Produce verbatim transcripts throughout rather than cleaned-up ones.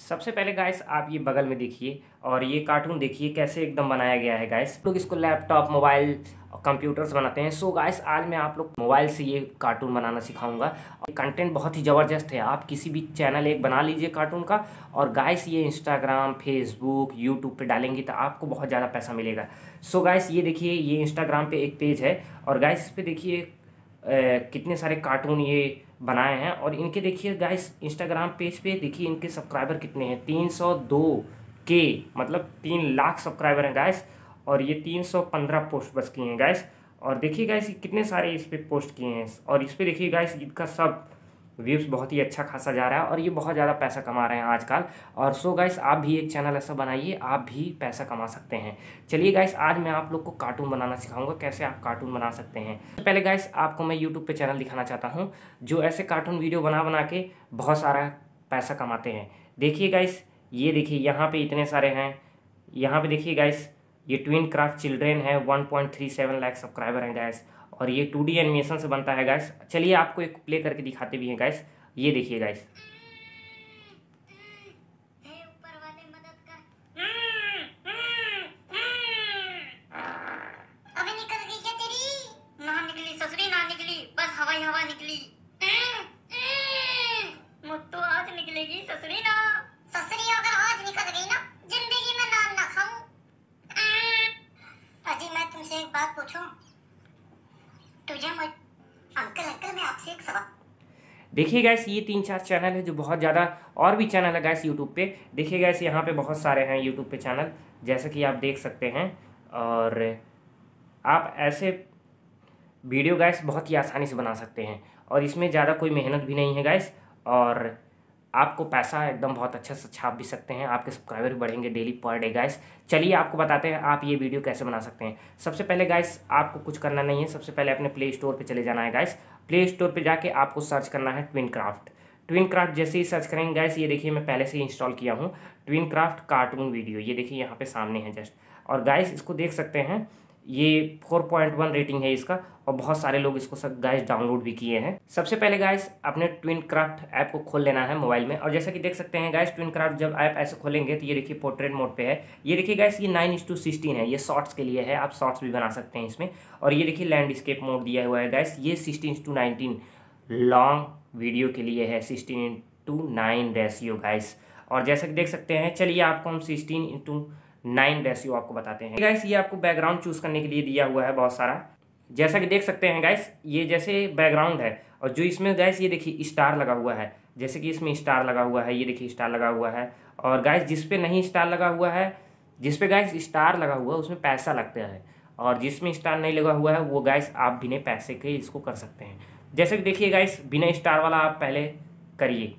सबसे पहले गाइस आप ये बगल में देखिए और ये कार्टून देखिए कैसे एकदम बनाया गया है गाइस। लोग इसको लैपटॉप मोबाइल कंप्यूटर्स बनाते हैं। सो गाइस आज मैं आप लोग मोबाइल से ये कार्टून बनाना सिखाऊंगा और कंटेंट बहुत ही ज़बरदस्त है। आप किसी भी चैनल एक बना लीजिए कार्टून का और गाइस ये इंस्टाग्राम फेसबुक यूट्यूब पे डालेंगे तो आपको बहुत ज़्यादा पैसा मिलेगा। सो गाइस ये देखिए ये इंस्टाग्राम पे एक पेज है और गाइस इस पर देखिए कितने सारे कार्टून ये बनाए हैं और इनके देखिए गाइस इंस्टाग्राम पेज पे देखिए इनके सब्सक्राइबर कितने हैं, तीन सौ दो के मतलब तीन लाख सब्सक्राइबर हैं गाइस। और ये तीन सौ पंद्रह पोस्ट बस किए हैं गाइस। और देखिए गाइस कितने सारे इस पे पोस्ट किए हैं और इस पे देखिए गाइस इनका सब व्यूज़ बहुत ही अच्छा खासा जा रहा है और ये बहुत ज़्यादा पैसा कमा रहे हैं आजकल। और सो गाइस आप भी एक चैनल ऐसा बनाइए, आप भी पैसा कमा सकते हैं। चलिए गाइस आज मैं आप लोग को कार्टून बनाना सिखाऊंगा, कैसे आप कार्टून बना सकते हैं। पहले गाइस आपको मैं यूट्यूब पे चैनल दिखाना चाहता हूँ जो ऐसे कार्टून वीडियो बना बना के बहुत सारा पैसा कमाते हैं। देखिए गाइस ये देखिए यहाँ पे इतने सारे हैं। यहाँ पे देखिए गाइस ये ट्विन क्राफ्ट चिल्ड्रेन है, one point three seven lakh subscriber हैं गाइस और ये टू डी एनिमेशन से बनता है गाइस। चलिए आपको एक प्ले करके दिखाते भी हैं गाइस। ये देखिए गाइस अबे निकल गई क्या तेरी? ना निकली ससुरी, ना निकली, बस हवा ही हवा निकली। मुत्तू आज निकलेगी ससुरी ना। ससुरी अगर आज निकल गई ना जिंदगी में नान ना खाऊं। अजी मैं तुमसे एक बात पूछूं? तुझे मुझ अंकल अंकल मैं आपसे एक सवाल। देखिए गाइस ये तीन चार चैनल है जो बहुत ज़्यादा, और भी चैनल है गाइस यूट्यूब पे। देखिए गाइस यहाँ पे बहुत सारे हैं यूट्यूब पे चैनल जैसे कि आप देख सकते हैं। और आप ऐसे वीडियो गाइस बहुत ही आसानी से बना सकते हैं और इसमें ज़्यादा कोई मेहनत भी नहीं है गाइस। और आपको पैसा एकदम बहुत अच्छा से छाप भी सकते हैं, आपके सब्सक्राइबर भी बढ़ेंगे डेली पर डे गाइस। चलिए आपको बताते हैं आप ये वीडियो कैसे बना सकते हैं। सबसे पहले गाइस आपको कुछ करना नहीं है, सबसे पहले अपने प्ले स्टोर पे चले जाना है गाइस। प्ले स्टोर पे जाके आपको सर्च करना है ट्विन क्राफ्ट। ट्विन क्राफ्ट जैसे ही सर्च करेंगे गाइस ये देखिए मैं पहले से ही इंस्टॉल किया हूँ ट्विन क्राफ्ट कार्टून वीडियो। ये देखिए यहाँ पे सामने है जस्ट। और गाइस इसको देख सकते हैं ये फोर पॉइंट वन रेटिंग है इसका और बहुत सारे लोग इसको सब गाइस डाउनलोड भी किए हैं। सबसे पहले गाइस अपने ट्विन क्राफ्ट ऐप को खोल लेना है मोबाइल में और जैसा कि देख सकते हैं गाइस ट्विन क्राफ्ट जब ऐप ऐसे खोलेंगे तो ये देखिए पोर्ट्रेट मोड पे है। ये देखिए गाइस ये नाइन इस टू सिक्सटीन है, ये शॉर्ट्स के लिए है, आप शॉर्ट्स भी बना सकते हैं इसमें। और ये देखिए लैंडस्केप मोड दिया हुआ है गाइस, ये sixteen to nineteen long video के लिए है, sixteen into nine ratio guys. और जैसा कि देख सकते हैं चलिए आपको हम सिक्सटीन इंटू नाइन रेशियो आपको बताते हैं गाइस। ये आपको बैकग्राउंड चूज करने के लिए दिया हुआ है बहुत सारा, जैसा कि देख सकते हैं गाइस ये जैसे बैकग्राउंड है और जो इसमें गाइस ये देखिए स्टार लगा हुआ है, जैसे कि इसमें स्टार लगा हुआ है, ये देखिए स्टार लगा हुआ है। और गाइस जिस पे नहीं स्टार लगा हुआ है, जिस पे गाइस स्टार लगा हुआ है उसमें पैसा लगता है और जिसमें स्टार नहीं लगा हुआ है वो गाइस आप बिना पैसे के इसको कर सकते हैं। जैसे कि देखिए गाइस बिना स्टार वाला आप पहले करिए,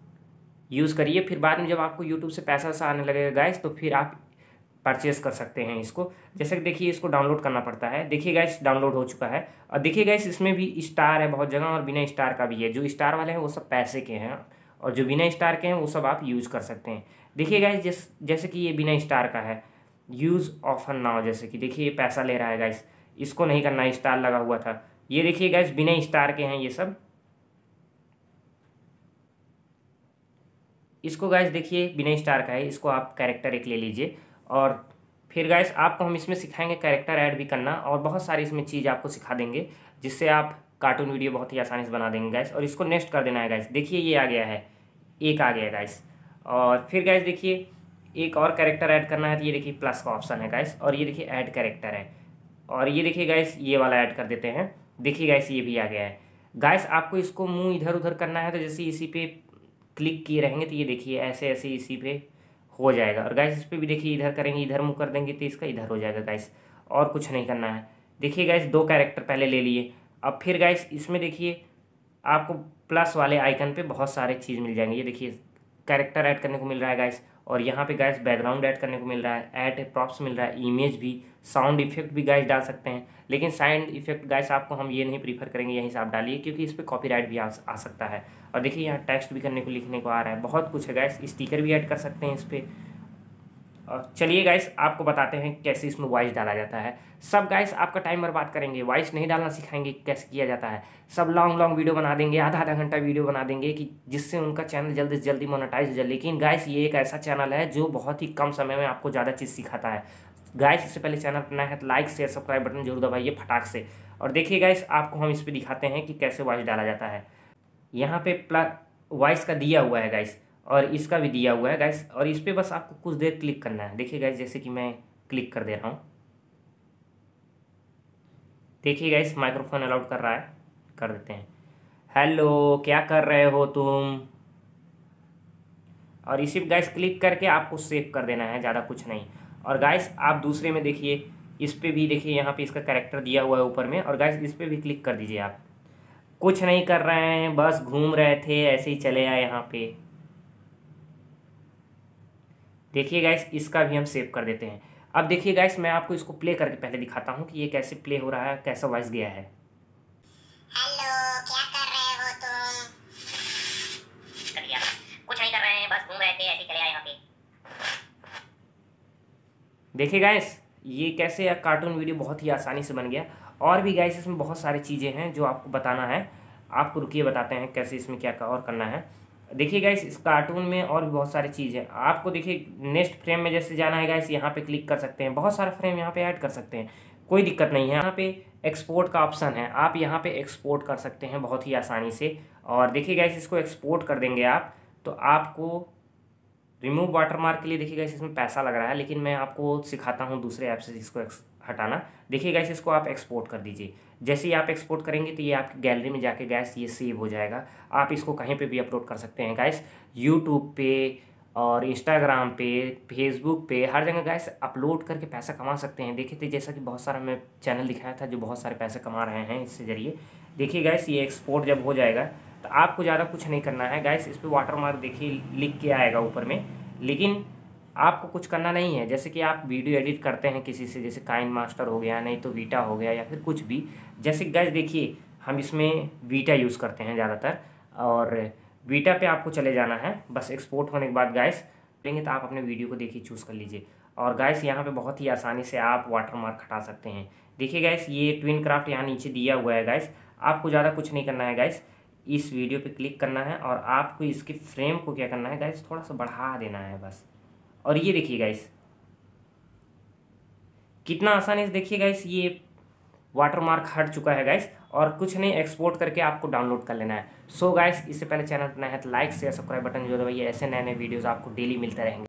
यूज़ करिए, फिर बाद में जब आपको यूट्यूब से पैसा वैसा आने लगेगा गाइस तो फिर आप परचेस कर सकते हैं इसको। जैसे कि देखिए इसको डाउनलोड करना पड़ता है, देखिए गाइस डाउनलोड हो चुका है। और देखिए गाइस इसमें भी स्टार है बहुत जगह और बिना स्टार का भी है। जो स्टार वाले हैं वो सब पैसे के हैं और जो बिना स्टार के हैं वो सब आप यूज़ कर सकते हैं। देखिए गाइस जैस जैसे कि ये बिना स्टार का है, यूज़ ऑफर नाउ, जैसे कि देखिए ये पैसा ले रहा है गाइस, इसको नहीं करना, स्टार लगा हुआ था। ये देखिए गाइस बिना स्टार के हैं ये सब, इसको गाइस देखिए बिना स्टार का है, इसको आप कैरेक्टर एक ले लीजिए। और फिर गाइस आपको हम इसमें सिखाएंगे कैरेक्टर ऐड भी करना और बहुत सारी इसमें चीज़ आपको सिखा देंगे जिससे आप कार्टून वीडियो बहुत ही आसानी से बना देंगे गाइस। और इसको नेक्स्ट कर देना है गाइस, देखिए ये आ गया है, एक आ गया गाइस। और फिर गाइस देखिए एक और कैरेक्टर ऐड करना है तो ये देखिए प्लस का ऑप्शन है गाइस और ये देखिए ऐड कैरेक्टर है और ये देखिए गाइस ये वाला ऐड कर देते हैं। देखिए गाइस ये भी आ गया है गाइस। आपको इसको मुँह इधर उधर करना है तो जैसे इसी पे क्लिक किए रहेंगे तो ये देखिए ऐसे ऐसे इसी पे हो जाएगा। और गाइस इस पर भी देखिए इधर करेंगे, इधर मुँह कर देंगे तो इसका इधर हो जाएगा गाइस, और कुछ नहीं करना है। देखिए गाइस दो कैरेक्टर पहले ले लिए। अब फिर गाइस इसमें देखिए आपको प्लस वाले आइकन पे बहुत सारे चीज़ मिल जाएंगे। ये देखिए कैरेक्टर ऐड करने को मिल रहा है गाइस और यहाँ पे गाइस बैकग्राउंड ऐड करने को मिल रहा है, ऐड प्रॉप्स मिल रहा है, इमेज भी, साउंड इफेक्ट भी गाइस डाल सकते हैं। लेकिन साउंड इफेक्ट गाइस आपको हम ये नहीं प्रीफर करेंगे, यहीं से आप डालिए क्योंकि इस पर कॉपीराइट भी आ, आ सकता है। और देखिए यहाँ टेक्स्ट भी करने को लिखने को आ रहा है, बहुत कुछ है गाइस, स्टिकर भी ऐड कर सकते हैं इस पर। और चलिए गाइस आपको बताते हैं कैसे इसमें वॉइस डाला जाता है। सब गाइस आपका टाइम बर्बाद करेंगे, वॉइस नहीं डालना सिखाएंगे कैसे किया जाता है। सब लॉन्ग लॉन्ग वीडियो बना देंगे, आधा आधा घंटा वीडियो बना देंगे कि जिससे उनका चैनल जल्दी से जल्दी मोनेटाइज हो जाए। लेकिन गाइस ये एक ऐसा चैनल है जो बहुत ही कम समय में आपको ज़्यादा चीज़ सिखाता है। गाइस इससे पहले चैनल पर नया है तो लाइक शेयर सब्सक्राइब बटन जरूर दबाइए फटाक से। और देखिए गाइस आपको हम इस पर दिखाते हैं कि कैसे वॉइस डाला जाता है। यहाँ पे प्लस वॉइस का दिया हुआ है गाइस, और इसका भी दिया हुआ है गाइस, और इस पर बस आपको कुछ देर क्लिक करना है। देखिए गाइस जैसे कि मैं क्लिक कर दे रहा हूँ, देखिए गाइस माइक्रोफोन अलाउड कर रहा है, कर देते हैं। हेलो क्या कर रहे हो तुम, और इसी पे गाइस क्लिक करके आपको सेव कर देना है, ज़्यादा कुछ नहीं। और गाइस आप दूसरे में देखिए, इस पर भी देखिए यहाँ पे इसका कैरेक्टर दिया हुआ है ऊपर में, और गाइस इस पर भी क्लिक कर दीजिए। आप कुछ नहीं कर रहे हैं, बस घूम रहे थे, ऐसे ही चले आए यहाँ पे। देखिए गाइस इसका भी हम सेव कर देते हैं। अब देखिए गाइस मैं आपको इसको प्ले करके पहले दिखाता हूँ कि ये कैसे प्ले हो रहा है, कैसा वॉइस गया है। हेलो क्या कर रहे हो तुम, कर दिया, कुछ नहीं कर रहे हैं, बस घूम रहे थे, ऐसे ही चले आए यहाँ पे। देखिए गाइस ये कैसे कार्टून वीडियो बहुत ही आसानी से बन गया। और भी गाइस इसमें बहुत सारी चीज़ें हैं जो आपको बताना है, आपको रुकिए बताते हैं कैसे इसमें क्या और करना है। देखिए गाइस इस कार्टून में और भी बहुत सारी चीज़ें आपको, देखिए नेक्स्ट फ्रेम में जैसे जाना है गाइस, यहाँ पे क्लिक कर सकते हैं, बहुत सारे फ्रेम यहाँ पे ऐड कर सकते हैं, कोई दिक्कत नहीं है। यहाँ पे एक्सपोर्ट का ऑप्शन है, आप यहाँ पे एक्सपोर्ट कर सकते हैं बहुत ही आसानी से। और देखिए गाइस इसको एक्सपोर्ट कर देंगे आप तो आपको रिमूव वाटरमार्क के लिए देखिए गाइस इसमें पैसा लग रहा है, लेकिन मैं आपको सिखाता हूँ दूसरे ऐप से इसको हटाना। देखिए गाइस इसको आप एक्सपोर्ट कर दीजिए। जैसे ही आप एक्सपोर्ट करेंगे तो ये आपकी गैलरी में जाके गाइस ये सेव हो जाएगा। आप इसको कहीं पे भी अपलोड कर सकते हैं गाइस, यूट्यूब पे और इंस्टाग्राम पे, फेसबुक पे, हर जगह गाइस अपलोड करके पैसा कमा सकते हैं। देखिए थे जैसा कि बहुत सारा मैं चैनल दिखाया था जो बहुत सारे पैसे कमा रहे हैं इससे जरिए। देखिए गाइस ये एक्सपोर्ट जब हो जाएगा तो आपको ज़्यादा कुछ नहीं करना है गाइस। इस पर वाटरमार्क देखिए लिख के आएगा ऊपर में, लेकिन आपको कुछ करना नहीं है। जैसे कि आप वीडियो एडिट करते हैं किसी से, जैसे काइन मास्टर हो गया, नहीं तो वीटा हो गया, या फिर कुछ भी। जैसे गाइस देखिए हम इसमें वीटा यूज़ करते हैं ज़्यादातर, और वीटा पे आपको चले जाना है। बस एक्सपोर्ट होने के बाद गाइस देंगे तो आप अपने वीडियो को देखिए चूज़ कर लीजिए। और गाइस यहाँ पे बहुत ही आसानी से आप वाटरमार्क हटा सकते हैं। देखिए गाइस ये ट्विन क्राफ्ट यहाँ नीचे दिया हुआ है गाइस, आपको ज़्यादा कुछ नहीं करना है गाइस। इस वीडियो पे क्लिक करना है और आपको इसके फ्रेम को क्या करना है गाइस, थोड़ा सा बढ़ा देना है बस। और ये देखिए गाइस कितना आसानी से, देखिए गाइस ये वाटरमार्क हट चुका है गाइस, और कुछ नहीं एक्सपोर्ट करके आपको डाउनलोड कर लेना है। सो गाइस इससे पहले चैनल पर नया है तो लाइक शेयर सब्सक्राइब बटन जो दबाइए, ऐसे नए नए वीडियोस आपको डेली मिलते रहेंगे।